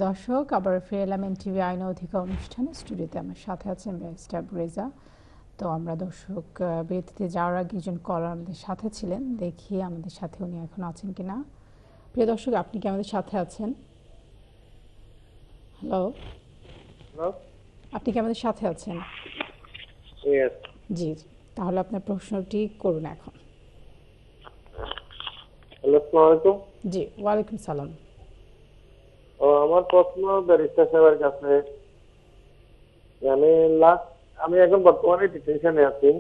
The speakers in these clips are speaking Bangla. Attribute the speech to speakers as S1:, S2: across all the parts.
S1: দর্শক, আবার ফিরে এলাম এনটিভি আইন অধিকার অনুষ্ঠানে। স্টুডিওতে আমার সাথে আছেন ব্যারিস্টার রেজা। তো আমরা দর্শক বিরতিতে যাওয়ার আগে একজন কলার আমাদের সাথে ছিলেন, দেখি আমাদের সাথে উনি এখন আছেন কিনা। প্রিয় দর্শক, আপনি কি আমাদের সাথে আছেন? হ্যালো, আপনি কি আমাদের সাথে আছেন? জি, তাহলে আপনার প্রশ্নটি করুন এখন। জি, ওয়ালাইকুম সালাম।
S2: আমার প্রশ্ন ব্যারিস্টার সাহেবের কাছে। আমি এখন বর্তমানে ডিটেনশনে আছি।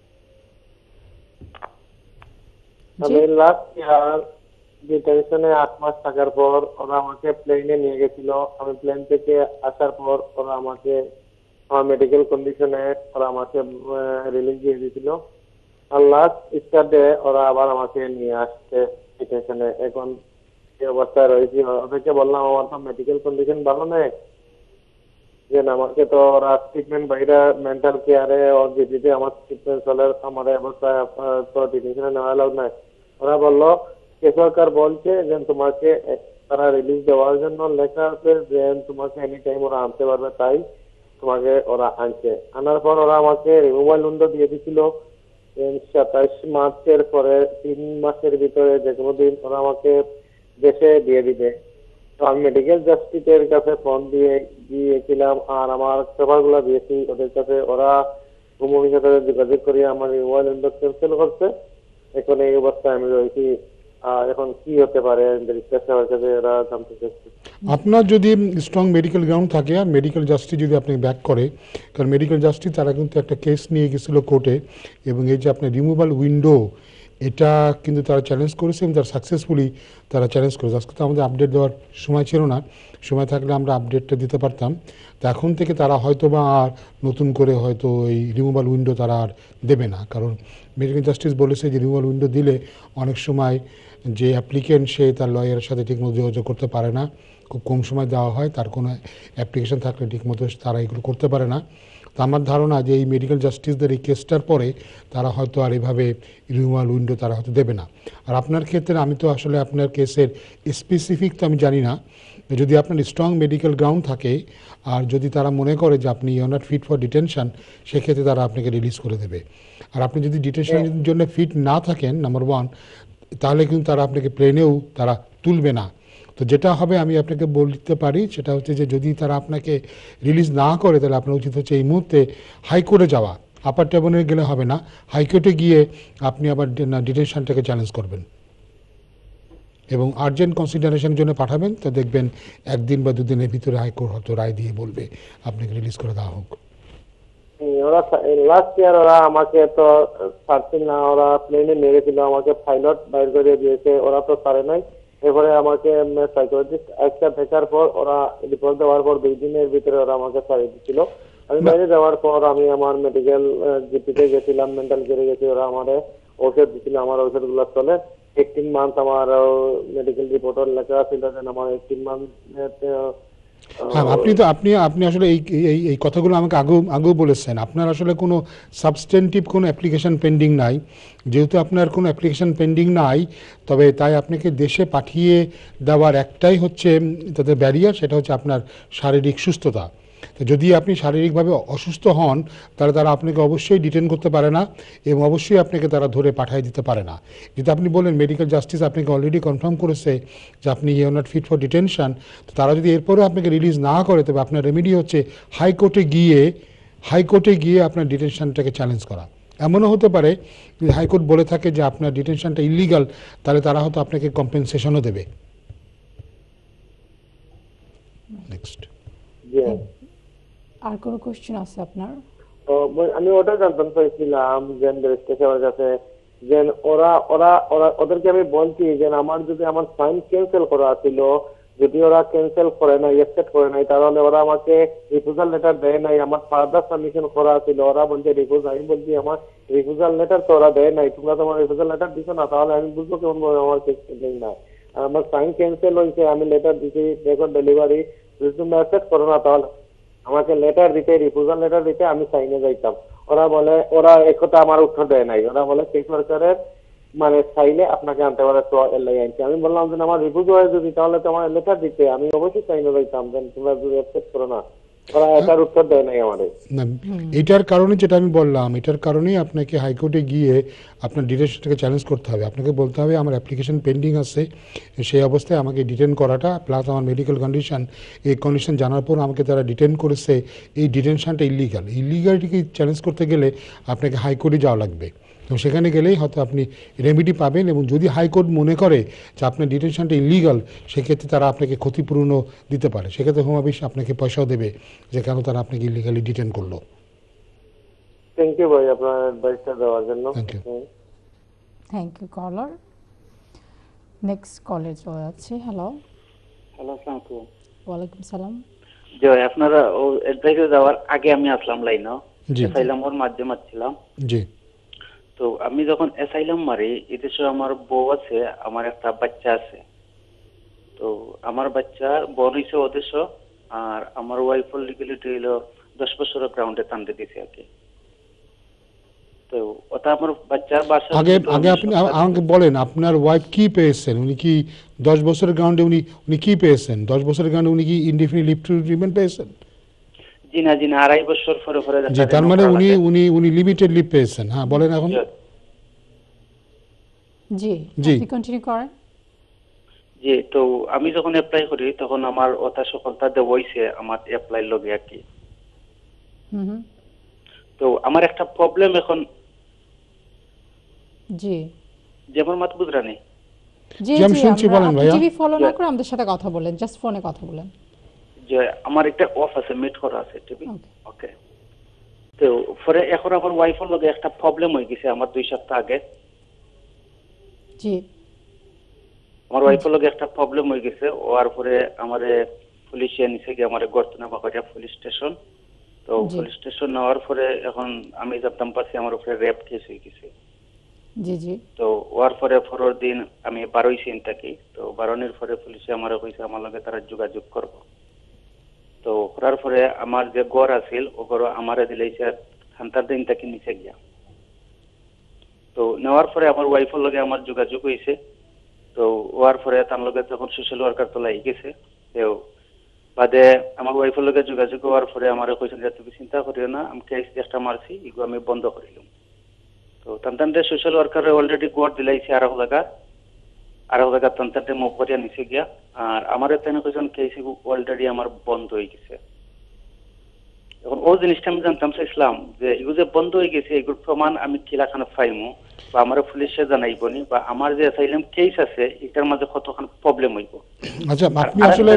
S2: আমি লাস্ট ইয়ার ডিটেনশনে 8 মাস থাকার পর ওরা আমাকে প্লেনে নিয়ে গেছিল। আমি প্লেন থেকে আসার পর ওরা আমাকে আমার মেডিকেল কন্ডিশনে ওরা আমাকে রিলিজ দিয়ে দিয়েছিল। আর লাস্ট স্টারডে ওরা আবার আমাকে নিয়ে আসছে ডিটেনশনে। এখন এই অবস্থায় রয়েছি। ওদেরকে বললাম আমার তো মেডিকেল কন্ডিশন ভালো নেই, যে আমাকে তো ওরা ট্রিটমেন্ট বাইরে মেন্টাল কেয়ারে ও জিপিতে আমার ট্রিটমেন্ট চলে, আমার অবস্থায় তো ডিটেনশনে নেওয়া লাগ নাই। ওরা বললো কে সরকার বলছে যে তোমাকে তারা রিলিজ দেওয়ার জন্য লেখা আছে যে তোমাকে এনি টাইম ওরা আনতে পারবে, তাই তোমাকে ওরা আনছে। আনার পর ওরা আমাকে রিমুভাল উইন্ডো দিয়ে দিছিল 27 মার্চের পরে 3 মাসের ভিতরে যে কোনো দিন ওরা আমাকে দেশে দিয়ে দিবে। তো আমি মেডিকেল জাস্টিসের কাছে ফোন দিয়েছিলাম আর আমার পেপারগুলো দিয়েছি ওদের কাছে। ওরা ভূমির সাথে যোগাযোগ করিয়ে আমার রিমুভাল উইন্ডো ক্যান্সেল করছে। এখন এই অবস্থায় আমি রয়েছি। এখন কি হতে পারে এরা জানতে চাচ্ছে।
S3: আপনার যদি স্ট্রং মেডিকেল গ্রাউন্ড থাকে আর মেডিকেল জাস্টিস যদি আপনি ব্যাক করে, কারণ মেডিকেল জাস্টিস তারা কিন্তু একটা কেস নিয়ে গেছিল কোর্টে, এবং এই যে আপনার রিমুভাল উইন্ডো এটা কিন্তু তারা চ্যালেঞ্জ করেছে এবং তারা সাকসেসফুলি তারা চ্যালেঞ্জ করেছে। আজকে তো আমাদের আপডেট দেওয়ার সময় ছিল না, সময় থাকলে আমরা আপডেটটা দিতে পারতাম। তো এখন থেকে তারা হয়তো বা আর নতুন করে হয়তো এই রিমুভাল উইন্ডো তারা আর দেবে না, কারণ মেডিকেল জাস্টিস বলেছে যে রিমুভাল উইন্ডো দিলে অনেক সময় যে অ্যাপ্লিকেন্ট সে তার লয়ারের সাথে ঠিকমতো যোগাযোগ করতে পারে না, খুব কম সময় দেওয়া হয়, তার কোনো অ্যাপ্লিকেশন থাকলে ঠিকমতো তারা এগুলো করতে পারে না। তো আমার ধারণা যে এই মেডিকেল জাস্টিসদের এই কেসটার পরে তারা হয়তো আর এভাবে রিমুভাল উইন্ডো তারা হয়তো দেবে না। আর আপনার ক্ষেত্রে আমি তো আসলে আপনার কেসের স্পেসিফিক তো আমি জানি না, যদি আপনার স্ট্রং মেডিকেল গ্রাউন্ড থাকে আর যদি তারা মনে করে যে আপনি you are not fit for detention, সেক্ষেত্রে তারা আপনাকে রিলিজ করে দেবে। আর আপনি যদি ডিটেনশনের জন্য ফিট না থাকেন, নাম্বার 1, তাহলে কিন্তু তারা আপনাকে প্লেনেও তারা তুলবে না। তো যেটা হবে আমি আপনাকে বলতে পারি সেটা হচ্ছে যে যদি তারা আপনাকে রিলিজ না করে, তাহলে আপনার উচিত হচ্ছে এই মুহূর্তে হাইকোর্টে যাওয়া। আপার ট্রাইব্যুনালে গেলে হবে না, হাইকোর্টে গিয়ে আপনি আবার ডিটেনশনটাকে চ্যালেঞ্জ করবেন এবং আর্জেন্ট কনসিডারেশনের জন্য পাঠাবেন। তো দেখবেন 1 দিন বা 2 দিনের ভিতরে হাইকোর্ট হয়তো রায় দিয়ে বলবে আপনাকে রিলিজ করে দেওয়া হোক।
S2: ওরা লাস্ট ইয়ার ওরা আমাকে তো ছাড়ছিল না, ওরা প্লেনে নিয়ে গেছিল, আমাকে পাইলট বাইর করে দিয়েছে, ওরা তো ছাড়ে নাই। এরপরে আমাকে সাইকোলজিস্ট একটা দেখার পর ওরা রিপোর্ট দেওয়ার পর 2 দিনের ভিতরে ওরা আমাকে ছাড়িয়ে দিচ্ছিল। আমি বাইরে যাওয়ার পর আমি আমার মেডিকেল জিপিতে গেছিলাম, মেন্টাল কেয়ারে গেছি, ওরা আমার ঔষধ দিচ্ছিল, আমার ঔষধগুলো চলে। 18 মান্থ আমার মেডিকেল রিপোর্টের লেখা ছিল যে আমার 18 মান্থ।
S3: হ্যাঁ, আপনি আসলে এই কথাগুলো আমাকে আগেও বলেছেন। আপনার আসলে কোনো সাবস্টেন্টিভ কোনো অ্যাপ্লিকেশন পেন্ডিং নাই। যেহেতু আপনার কোনো অ্যাপ্লিকেশন পেন্ডিং নাই, তবে তাই আপনাকে দেশে পাঠিয়ে দেওয়ার একটাই হচ্ছে তাদের ব্যারিয়ার, সেটা হচ্ছে আপনার শারীরিক সুস্থতা। তো যদি আপনি শারীরিকভাবে অসুস্থ হন, তাহলে তারা আপনাকে অবশ্যই ডিটেন করতে পারে না এবং অবশ্যই আপনাকে তারা ধরে পাঠিয়ে দিতে পারে না। যদি আপনি বলেন মেডিকেল জাস্টিস আপনাকে অলরেডি কনফার্ম করেছে যে আপনি you are not fit for detention, তো তারা যদি এরপরেও আপনাকে রিলিজ না করে, তবে আপনার রেমেডি হচ্ছে হাইকোর্টে গিয়ে আপনার ডিটেনশনটাকে চ্যালেঞ্জ করা। এমনও হতে পারে যদি হাইকোর্ট বলে থাকে যে আপনার ডিটেনশনটা ইলিগাল, তাহলে তারা হয়তো আপনাকে কম্পেনসেশনও দেবে। নেক্সট।
S1: আর কোনো কোশ্চেন আছে আপনার?
S2: আমি ওটা জানতে চাইছিলাম যে ব্যারিস্টার কাছে যে ওদেরকে আমি বলছি যে আমার যদি আমার সাইন ক্যান্সেল করা ছিল, যদি ওরা ক্যান্সেল করে নাই, অ্যাকসেপ্ট করে নাই, তাহলে ওরা আমাকে রিফিউজাল লেটার দেয় নাই। আমার ফার্দার সাবমিশন করা ছিল, ওরা বলছে রিফিউজ। আমি বলছি আমার রিফিউজাল লেটার তো ওরা দেয় নাই, তোমরা তোমার রিফিউজাল লেটার দিছো না, তাহলে আমি বুঝবো কেমন আমার কেস পেন্ডিং নাই। আমার সাইন ক্যান্সেল হয়েছে, আমি লেটার দিছি, রেকর্ড ডেলিভারি, যদি তোমরা অ্যাকসেপ্ট করো না তাহলে আমাকে লেটার দিতে, রিফিউজাল লেটার দিতে আমি সাইনে যাইতাম। ওরা বলে, ওরা একথা আমার উত্তর দেয় নাই। ওরা বলে সেই সরকারের মানে চাইলে আপনাকে আনতে পারে, তো এর লাগে আনছি। আমি বললাম যে আমার রিফিউজ হয় যদি, তাহলে তো আমার লেটার দিতে, আমি অবশ্যই চাই না যাইতাম, দেন তোমরা যদি অ্যাকসেপ্ট করো না। ওরা এটার উত্তর দেয় নাই আমাদের।
S3: না, এটার কারণে যেটা আমি বললাম, এটার কারণেই আপনাকে হাইকোর্টে গিয়ে আপনার ডিটেনশনটাকে চ্যালেঞ্জ করতে হবে। আপনাকে বলতে হবে আমার অ্যাপ্লিকেশন পেন্ডিং আছে, সেই অবস্থায় আমাকে ডিটেন করাটা প্লাস আমার মেডিকেল কন্ডিশন, এই কন্ডিশন জানার পর আমাকে তারা ডিটেন করেছে, এই ডিটেনশনটা ইলিগাল। ইলিগালিটিকে চ্যালেঞ্জ করতে গেলে আপনাকে হাইকোর্টে যাওয়া লাগবে। তো সেখানে গেলেই হয়তো আপনি রেমেডি পাবেন, এবং যদি হাইকোর্ট মনে করে যে আপনার ডিটেনশনটা ইলিগাল, সেক্ষেত্রে তারা আপনাকে ক্ষতিপূরণও দিতে পারে। সেক্ষেত্রে হোম অফিস আপনাকে পয়সাও দেবে যে কেন তারা আপনাকে ইলিগালি ডিটেন করলো।
S2: থ্যাংক ইউ ভাই আপনার অ্যাডভাইসটা দেওয়ার জন্য।
S1: Thank you collar. নেক্সট কলে চলে যাচ্ছে। হ্যালো।
S4: হ্যালো, আসসালামু আলাইকুম।
S1: ওয়ালাইকুম সালাম।
S4: জয়, আপনারা ও অ্যাডভাইসে যাওয়ার আগে আমি আসলাম লাইনও,
S3: জি
S4: অ্যাসাইলামর মাধ্যমে ছিলাম।
S3: জি।
S4: তো আমি যখন অ্যাসাইলাম মারি, এদেশে আমার বউ আছে, আমার একটা বাচ্চা আছে। তো আমার বাচ্চার বোন হয়েছে ওদেশ, আর আমার ওয়াইফের লিগ্যালিটি হইলো 10 বছরের গ্রাউন্ডে টানতে দিছে আর কি। তো ওটা আমার বাচ্চার বাসা।
S3: আগে আগে আপনি আমাকে বলেন আপনার ওয়াইফ কি পেয়েছেন, উনি কি 10 বছরের গ্রাউন্ডে উনি কি পেয়েছেন? 10 বছরের গ্রাউন্ডে উনি কি ইনডিফিনিট লিভ টু রিমেইন পেয়েছেন?
S4: জি না, 2.5 বছর পরে পরে।
S3: জি, তার মানে উনি লিমিটেড লিভ পেয়েছেন। হ্যাঁ বলেন এখন।
S1: জি
S3: জি
S1: আপনি কন্টিনিউ করেন।
S4: জি, তো আমি যখন অ্যাপ্লাই করি তখন আমার ওটা সকলটা দেওয়া হইছে আমার অ্যাপ্লাই লগে আর কি। তো আমার একটা প্রবলেম এখন।
S1: জি
S4: যেমন মাত বুঝরানি।
S1: জি
S3: আমি শুনছি, বলেন ভাইয়া।
S1: টিভি ফলো না করে আমাদের সাথে কথা বলেন, জাস্ট ফোনে কথা বলেন।
S4: যে আমার একটা অফ আছে, মিট করা আছে টিভি। ওকে। তো পরে এখন আমার ওয়াইফের লগে একটা প্রবলেম হয়ে গেছে আমার 2 সপ্তাহ আগে।
S1: জি।
S4: আমার ওয়াইফের লগে একটা প্রবলেম হয়ে গেছে, ওর পরে আমারে পুলিশে নিছে গিয়ে আমার গর্তনা বাগারিয়া পুলিশ স্টেশন। তো পুলিশ স্টেশন নেওয়ার পরে এখন আমি জানতাম পাচ্ছি আমার উপরে রেপ কেস হয়ে গেছে।
S1: জি জি।
S4: তো ওর পরে পরের দিন আমি 12 সিন থাকি। তো 12 পরে পুলিশে আমার কইছে আমার লগে তারা যোগাযোগ করবো। তো করার পরে আমার যে গড় আছিল ও গড় আমারে দিলেছে খান্তার দিন থেকে নিচে গিয়া। তো নেওয়ার পরে আমার ওয়াইফের লগে আমার যোগাযোগ হয়েছে। তো ওয়ার পরে তার লগে যখন সোশ্যাল ওয়ার্কার তো লাই গেছে, তো বাদে আমার ওয়াইফের লগে যোগাযোগ হওয়ার পরে আমার কইছেন যে তুমি চিন্তা করিও না, আমি কেস চেষ্টা মারছি, এগুলো আমি বন্ধ করিলাম। তো তান্তানতে সোশ্যাল ওয়ার্কার অলরেডি গড় দিলাইছে আরো জায়গা তান্তানতে মুখ করিয়া নিচে গিয়া। আর আমার এখানে কইছেন কেস অলরেডি আমার বন্ধ হয়ে গেছে। এখন ও জিনিসটা আমি জানতাম চাইছিলাম যে এগুলো যে বন্ধ হয়ে গেছে, এগুলোর প্রমাণ আমি কিলাখানে পাইমু, বা আমার পুলিশে জানাইবনি, বা আমার যে অ্যাসাইলাম কেস আছে এটার মাঝে কতখান প্রবলেম হইব।
S3: আচ্ছা, আপনি আসলে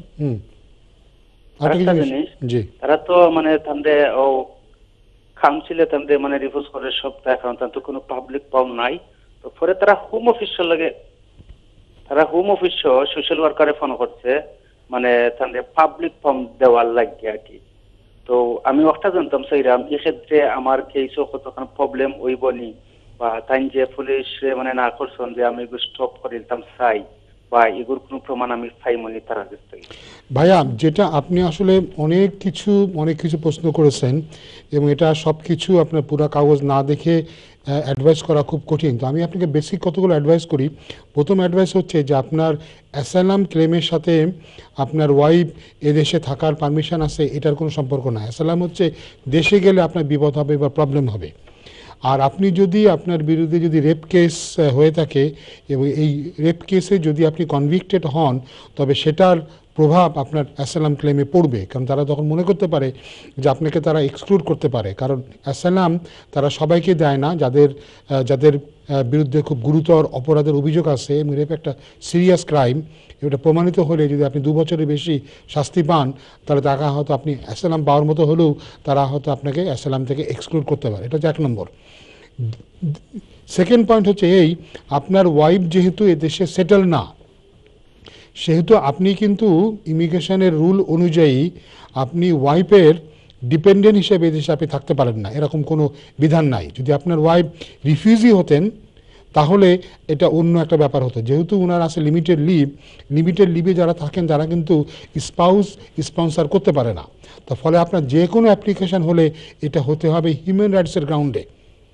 S4: আরেকটা জিনিস, তারা তো মানে তাদের ও কাউন্সিলে তাদের মানে রিফিউজ করে সব, কারণ তাদের তো কোনো পাবলিক ফর্ম নাই। তো পরে তারা হোম অফিসের লাগে, তারা হোম অফিস সোশ্যাল ওয়ার্কারে ফোন করছে, মানে তাদের পাবলিক ফর্ম দেওয়ার লাগে আর কি। তো আমি একটা জানতাম চাইলাম এক্ষেত্রে আমার কেসও কতখান প্রবলেম হইবনি, বা তাই যে পুলিশ মানে না করছেন যে আমি এগুলো স্টপ করে দিতাম চাই, বা এগুলোর কোনো প্রমাণ আমি পাইমনি তারা কাছ থেকে।
S3: ভাইয়া, যেটা আপনি আসলে অনেক কিছু প্রশ্ন করেছেন, এবং এটা সব কিছু আপনার পুরো কাগজ না দেখে অ্যাডভাইস করা খুব কঠিন। তো আমি আপনাকে বেসিক কতগুলো অ্যাডভাইস করি। প্রথম অ্যাডভাইস হচ্ছে যে আপনার অ্যাসাইলাম ক্লেমের সাথে আপনার ওয়াইফ এদেশে থাকার পারমিশন আছে এটার কোনো সম্পর্ক না। অ্যাসাইলাম হচ্ছে দেশে গেলে আপনার বিপদ হবে বা প্রবলেম হবে। আর আপনি যদি আপনার বিরুদ্ধে যদি রেপ কেস হয়ে থাকে, এবং এই রেপ কেসে যদি আপনি কনভিক্টেড হন, তবে সেটার প্রভাব আপনার অ্যাসাইলাম ক্লেমে পড়বে। কারণ তারা তখন মনে করতে পারে যে আপনাকে তারা এক্সক্লুড করতে পারে। কারণ অ্যাসাইলাম তারা সবাইকে দেয় না, যাদের বিরুদ্ধে খুব গুরুতর অপরাধের অভিযোগ আছে, এবং রেপ একটা সিরিয়াস ক্রাইম। এটা প্রমাণিত হলে যদি আপনি 2 বছরের বেশি শাস্তি পান, তাহলে তারা হয়তো আপনি অ্যাসাইলাম পাওয়ার মতো হলেও তারা হয়তো আপনাকে অ্যাসাইলাম থেকে এক্সক্লুড করতে পারে। এটা হচ্ছে 1 নম্বর। সেকেন্ড পয়েন্ট হচ্ছে এই, আপনার ওয়াইফ যেহেতু এদেশে সেটেল না, সেহেতু আপনি কিন্তু ইমিগ্রেশনের রুল অনুযায়ী আপনি ওয়াইফের ডিপেন্ডেন্ট হিসেবে এদেশে আপনি থাকতে পারেন না, এরকম কোনো বিধান নাই। যদি আপনার ওয়াইফ রিফিউজি হতেন তাহলে এটা অন্য একটা ব্যাপার হতো। যেহেতু ওনার আছে লিমিটেড লিভে যারা থাকেন তারা কিন্তু স্পাউস স্পন্সর করতে পারে না। তার ফলে আপনার যে কোনো অ্যাপ্লিকেশন হলে এটা হতে হবে হিউম্যান রাইটসের গ্রাউন্ডে,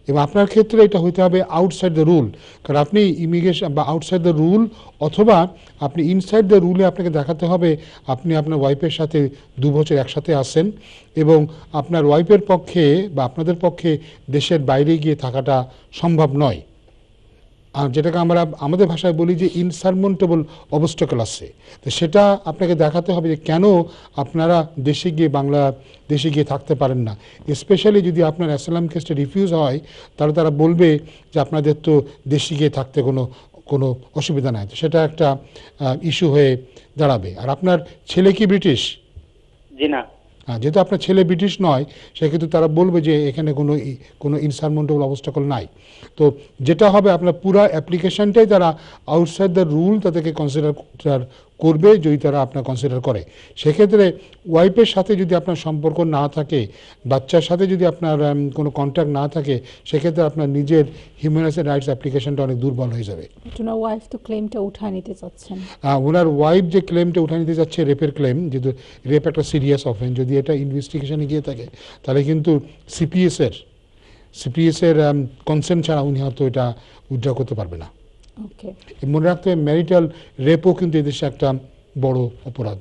S3: এবং আপনার ক্ষেত্রে এটা হইতে হবে আউটসাইড দ্য রুল, কারণ আপনি ইমিগ্রেশন বা আউটসাইড দ্য রুল অথবা আপনি ইনসাইড দ্য রুলে আপনাকে দেখাতে হবে আপনি আপনার ওয়াইফের সাথে 2 বছর একসাথে আসেন এবং আপনার ওয়াইফের পক্ষে বা আপনাদের পক্ষে দেশের বাইরে গিয়ে থাকাটা সম্ভব নয়। আর যেটাকে আমরা আমাদের ভাষায় বলি যে ইনসারমন্টেবল অবস্টাকল আছে, তো সেটা আপনাকে দেখাতে হবে যে কেন আপনারা দেশে গিয়ে থাকতে পারেন না। স্পেশালি যদি আপনার অ্যাসাইলাম কেসটা রিফিউজ হয় তাহলে তারা বলবে যে আপনাদের তো দেশে গিয়ে থাকতে কোনো অসুবিধা নাই, তো সেটা একটা ইস্যু হয়ে দাঁড়াবে। আর আপনার ছেলে কি ব্রিটিশ?
S4: জি না।
S3: যেহেতু আপনার ছেলে ব্রিটিশ নয় সেক্ষেত্রে তারা বলবে যে এখানে কোনো ইনসারমন্টেবল অবস্টাকল নাই। তো যেটা হবে আপনার পুরো অ্যাপ্লিকেশনটাই তারা আউটসাইড দ্য রুল তাদেরকে কনসিডার করবে যদি তারা আপনার কনসিডার করে। সেক্ষেত্রে ওয়াইফের সাথে যদি আপনার সম্পর্ক না থাকে, বাচ্চার সাথে যদি আপনার কোনো কন্ট্যাক্ট না থাকে, সেক্ষেত্রে আপনার নিজের হিউম্যান রাইটস অ্যাপ্লিকেশনটা অনেক দুর্বল হয়ে যাবে।
S1: ওনার ওয়াইফ তো ক্লেমটা উঠায় নিতে চাচ্ছেন।
S3: ওনার ওয়াইফ যে ক্লেমটা উঠায় নিতে যাচ্ছে রেপের ক্লেম, যেহেতু রেপ একটা সিরিয়াস অফেন্স, যদি এটা ইনভেস্টিগেশনে গিয়ে থাকে তাহলে কিন্তু সিপিএসের কনসেন্ট ছাড়া উনি হয়তো এটা উইথড্র করতে পারবে না।
S1: ওকে,
S3: মনে রাখতে হবে ম্যারিটাল রেপও কিন্তু এদেশে একটা বড় অপরাধ।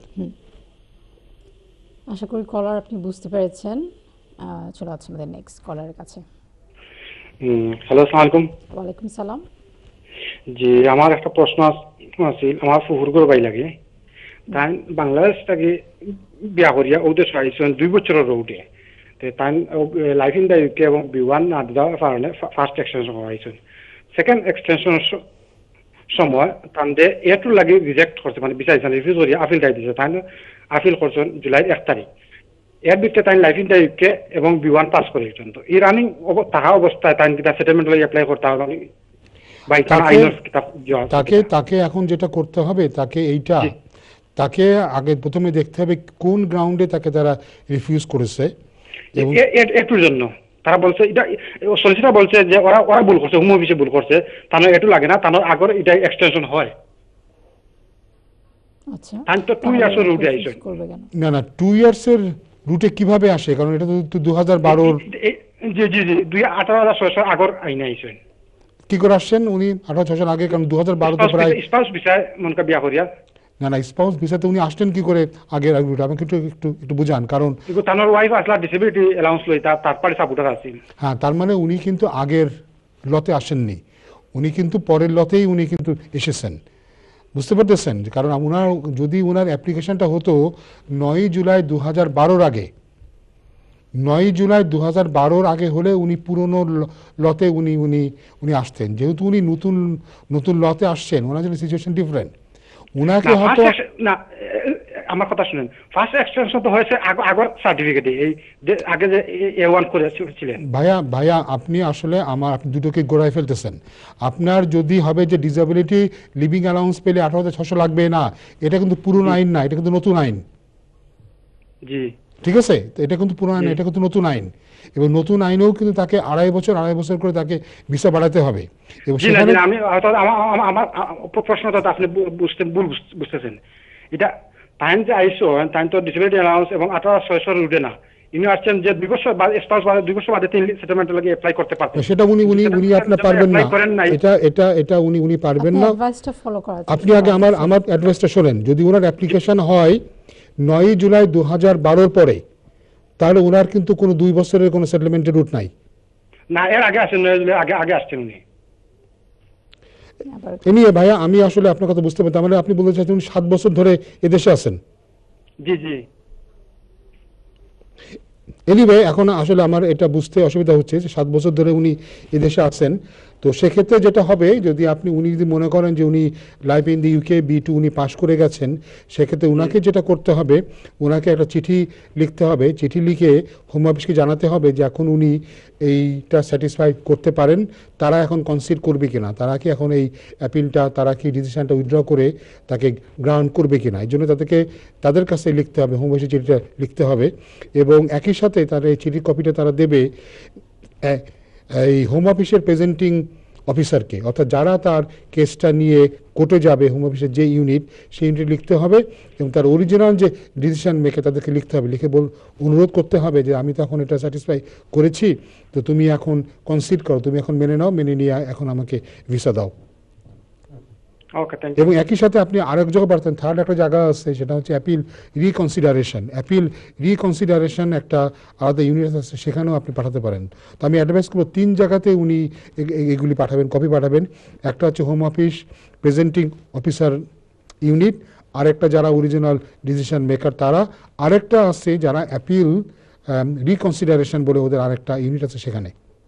S1: আশা করি কলার আপনি বুঝতে পেরেছেন। চলে আসছে আমাদের নেক্সট কলারের কাছে।
S5: হ্যালো, আসসালামু আলাইকুম।
S1: ওয়ালাইকুম সালাম।
S5: জি, আমার একটা প্রশ্ন আছে। আমার ফুফুরগর বাই লাগে, তাই বাংলাদেশ থেকে বিয়া করিয়া ওদের আইসন 2 বছরের রোডে, তাই লাইফ ইন দ্য ইউকে এবং B1 না দেওয়ার কারণে ফার্স্ট এক্সটেনশন করাইছেন। সেকেন্ড এক্সটেনশনের সময় তাদের এটু লাগে রিজেক্ট করছে, মানে বিচারিছেন রিফিউজ করিয়া আপিল দায় দিয়েছে। তাই আপিল করছেন জুলাই 1 তারিখ। এর ভিতরে তাই লাইফ ইন দ্য ইউকে এবং B1 পাস করেছেন। তো এই রানিং থাকা অবস্থায় তাই কিনা সেটেলমেন্ট লাগে অ্যাপ্লাই করতে হবে
S3: তাকে এখন যেটা করতে হবে তাকে আগে প্রথমে দেখতে হবে কোন গ্রাউন্ডে তাকে তারা রিফিউজ করেছে।
S5: এটুর জন্য তারা বলছে, এটা সলিসিটার বলছে যে ওরা ভুল করছে, হোম অফিসে ভুল করছে, তাহলে এটু লাগে না, তাহলে আগর এটা এক্সটেনশন হয়।
S1: আচ্ছা,
S5: তাই তো 2 ইয়ার্সের রুটে আইছেন।
S3: না 2 ইয়ার্সের রুটে কিভাবে আসে? কারণ এটা তো 2012
S5: জি 18,600 আগর আইনে আইছেন।
S3: কি করে আসছেন উনি 18,600 আগে? কারণ 2012 তো প্রায়
S5: স্পাউস ভিসায় মনকা বিয়া করিয়া।
S3: না স্পাউস ভিসাতে উনি আসলেন কি করে আগের রুটে? আমাকে একটু বুঝান। কারণ
S5: তানোর ওয়াইফ আসলা ডিসেবিলিটি অ্যালাউন্স লই, তার পারে সাপোর্টার আছেন।
S3: হ্যাঁ, তার মানে উনি কিন্তু আগের লতে আসেননি, উনি কিন্তু পরের লতেই উনি কিন্তু এসেছেন, বুঝতে পারতেছেন? কারণ যদি ওনার অ্যাপ্লিকেশনটা হতো 9 জুলাই 2012 আগে, 9 জুলাই 2012 আগে হলে উনি পুরনো লতে উনি আসতেন। যেহেতু উনি নতুন লতে আসছেন, ওনার জন্য সিচুয়েশন ডিফারেন্ট। উনাকে হয়তো
S5: না, আমার কথা শুনেন, ফার্স্ট এক্সটেনশন তো হয়েছে আগর সার্টিফিকেটে, এই আগে যে A1 করেছিলেন।
S3: ভাইয়া আপনি আসলে আপনি দুটোকে গোড়ায় ফেলতেছেন। আপনার যদি হবে যে ডিসেবিলিটি লিভিং অ্যালাউন্স পেলে 18,600 লাগবে, না, এটা কিন্তু পুরনো আইন না, এটা কিন্তু নতুন আইন।
S5: জি,
S3: ঠিক আছে, এটা কিন্তু পুরনো আইন, এটা কিন্তু নতুন আইন। এবং নতুন আইনেও কিন্তু তাকে 2.5 বছর করে তাকে ভিসা বাড়াতে হবে। এবং সেখানে
S5: আমি আমার প্রশ্নটা আপনি বুঝতেছেন, এটা টাইম যে আইসো টাইম তো ডিসেবিলিটি অ্যালাউন্স এবং 18,600 রুটে না, ইনি আসছেন যে 2 বছর বাদে স্পাউস বাদে 2 বছর বাদে 3 সেটেলমেন্টের লাগে অ্যাপ্লাই করতে পারতেন।
S3: সেটা উনি আপনি পারবেন না, এটা উনি পারবেন না।
S1: অ্যাডভাইসটা ফলো করা।
S3: আপনি আগে আমার অ্যাডভাইসটা শোনেন। যদি ওনার অ্যাপ্লিকেশন হয় 9 জুলাই 2012 পরে, তাহলে ওনার কিন্তু কোনো 2 বছরের কোনো সেটেলমেন্টের রুট নাই।
S5: না, এর আগে আসেন, 9 জুলাই আগে আসছেন উনি।
S3: এনিয়ে ভাইয়া, আমি আসলে আপনার কথা বুঝতে পারি। তার মানে আপনি বলতে চাচ্ছেন উনি 7 বছর ধরে এদেশে আছেন।
S5: জি।
S3: এনিওয়ে, এখন আসলে আমার এটা বুঝতে অসুবিধা হচ্ছে যে 7 বছর ধরে উনি এদেশে আছেন। তো সেক্ষেত্রে যেটা হবে, উনি যদি মনে করেন যে উনি life in the UK B2 উনি পাশ করে গেছেন, সেক্ষেত্রে উনাকে যেটা করতে হবে, ওনাকে একটা চিঠি লিখতে হবে। চিঠি লিখে হোম অফিসকে জানাতে হবে যে এখন উনি এইটা স্যাটিসফাই করতে পারেন, তারা এখন কনসিড করবে কিনা, তারা কি এখন এই অ্যাপিলটা, তারা কি ডিসিশনটা উইথড্র করে তাকে গ্রাউন্ড করবে কিনা। এই জন্য তাদের কাছে লিখতে হবে, হোম অফিসে চিঠিটা লিখতে হবে। এবং একই সাথে তার এই চিঠির কপিটা তারা দেবে এই হোম অফিসের প্রেজেন্টিং অফিসারকে, অর্থাৎ যারা তার কেসটা নিয়ে কোর্টে যাবে, হোম অফিসের যে ইউনিট, সেই ইউনিট লিখতে হবে এবং তার অরিজিনাল যে ডিসিশন মেকার তাদেরকে লিখতে হবে, লিখে অনুরোধ করতে হবে যে আমি তখন এটা স্যাটিসফাই করেছি, তো তুমি এখন কনসিড করো, তুমি এখন মেনে নাও, মেনে নিয়ে এখন আমাকে ভিসা দাও। এবং একই সাথে আপনি আরেক জায়গা পারতেন, থার্ড একটা জায়গা আছে, সেটা হচ্ছে অ্যাপিল রিকনসিডারেশন। অ্যাপিল রিকনসিডারেশন একটা আলাদা ইউনিট আছে, সেখানেও আপনি পাঠাতে পারেন। তো আমি অ্যাডভাইস করবো 3 জায়গাতে উনি এগুলি পাঠাবেন, কপি পাঠাবেন। একটা হচ্ছে home office presenting officer unit, আরেকটা যারা অরিজিনাল ডিসিশন মেকার তারা, আরেকটা আছে যারা অ্যাপিল রিকনসিডারেশন বলে ওদের আরেকটা ইউনিট আছে সেখানে।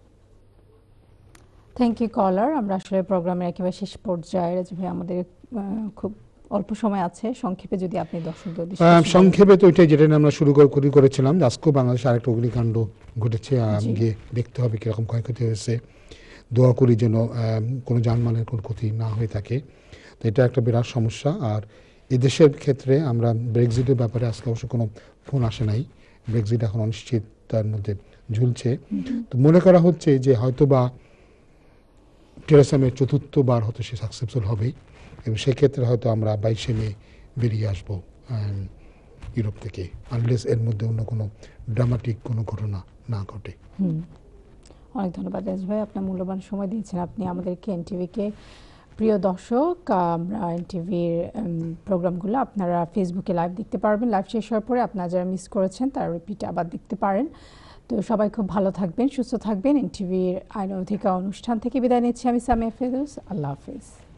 S1: Thank you caller. আমরা আসলে প্রোগ্রামের একেবারে শেষ পর্যায়ে, যে ভাই আমাদের খুব অল্প সময় আছে, সংক্ষেপে যদি আপনি দর্শকদের
S3: সংক্ষেপে তো ওইটাই যেটা আমরা শুরু করেছিলাম, আজকেও বাংলাদেশে আরেকটা অগ্নিকাণ্ড ঘটেছে, গিয়ে দেখতে হবে কীরকম ক্ষয়ক্ষতি হয়েছে। দোয়া করি যেন কোনো জানমালের কোনো ক্ষতি না হয়ে থাকে। তো এটা একটা বিরাট সমস্যা। আর এদেশের ক্ষেত্রে আমরা ব্রেক্সিটের ব্যাপারে আজকে অবশ্য কোনো ফোন আসে নাই, ব্রেক্সিট এখন অনিশ্চিততার মধ্যে ঝুলছে। তো মনে করা হচ্ছে যে হয়তো বা টেরেসা মের 4র্থ বার হয়তো সে সাকসেসফুল হবেই, এবং সেক্ষেত্রে হয়তো আমরা 22শে মে বেরিয়ে আসবো ইউরোপ থেকে, আনলেস এর মধ্যে অন্য কোনো ড্রামাটিক কোনো ঘটনা না ঘটে।
S1: অনেক ধন্যবাদ রেজ ভাই, আপনার মূল্যবান সময় দিয়েছেন আপনি আমাদেরকে, এনটিভিকে। প্রিয় দর্শক, আমরা এনটিভির প্রোগ্রামগুলো আপনারা ফেসবুকে লাইভ দেখতে পারবেন। লাইভ শেষ হওয়ার পরে আপনারা যারা মিস করেছেন তারা রিপিটে আবার দেখতে পারেন। তো সবাই খুব ভালো থাকবেন, সুস্থ থাকবেন। এনটিভির আইন অধিকার অনুষ্ঠান থেকে বিদায় নিচ্ছি আমি সামিয়া ফেরদৌস। আল্লাহ হাফিজ।